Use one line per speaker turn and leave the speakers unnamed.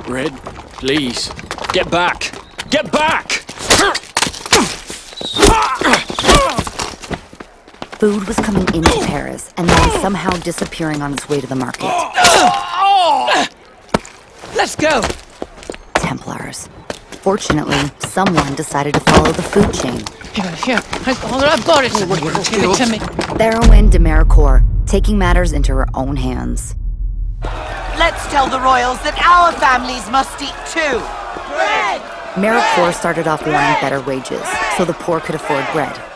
Bread, please. Get back! Get back!
Food was coming into Paris and then somehow disappearing on its way to the market.
Let's go!
Templars. Fortunately, someone decided to follow the food chain.
Here. I've got it. Give it to me.
Theroin de Maricourt, taking matters into her own hands.
Let's tell the royals that our families must eat too. Bread!
Maricourt started off wanting better wages, so the poor could afford bread.